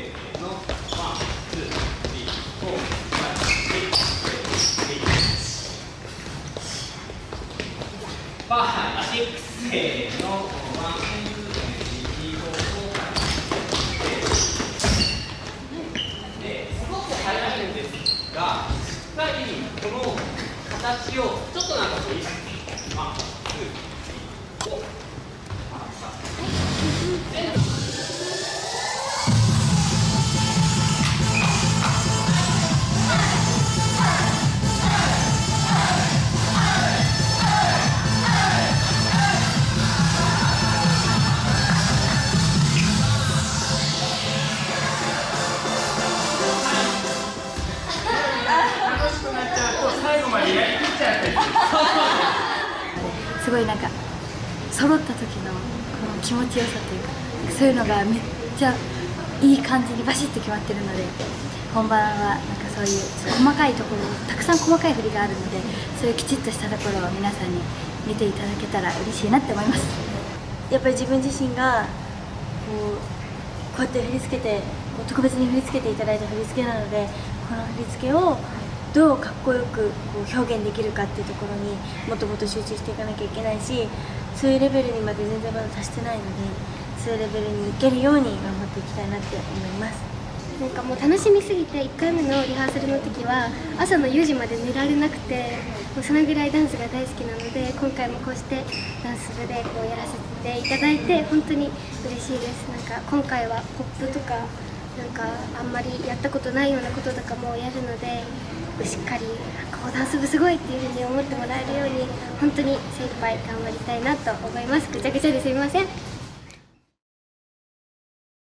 ーの、ワン、ツー、スリー、フォー、ファイブ、シックス、セブン、エイト、ファイブ、シックス、せーの、ワン、ツー、スリー、フォー、ファイブ、で、すごく速いんですが、しっかりこの形をちょっとなんかこう意識して、ワン、ツー、スリー、フォー。 すごいなんか揃った時のこの気持ちよさというか、そういうのがめっちゃいい感じにバシッと決まってるので、本番はなんかそういう細かいところ、たくさん細かい振りがあるので、そういうきちっとしたところを皆さんに見ていただけたら嬉しいなって思います。やっぱり自分自身がこうやって振り付けて、特別に振り付けていただいた振り付けなので、この振り付けをどうかっこよくこう表現できるかっていうところにもっともっと集中していかなきゃいけないし、そういうレベルにまで全然まだ達してないので、そういうレベルにいけるように頑張っていきたいなって思います。 なんかもう楽しみすぎて、1回目のリハーサルの時は朝の4時まで寝られなくて、もうそのぐらいダンスが大好きなので、今回もこうしてダンス部でこうやらせていただいて本当に嬉しいです。なんか今回はポップとかなんかあんまりやったことないようなこととかもやるので、しっかりこうダンス部すごいっていう風に思ってもらえるように本当に精一杯頑張りたいなと思います。ぐちゃぐちゃですみません。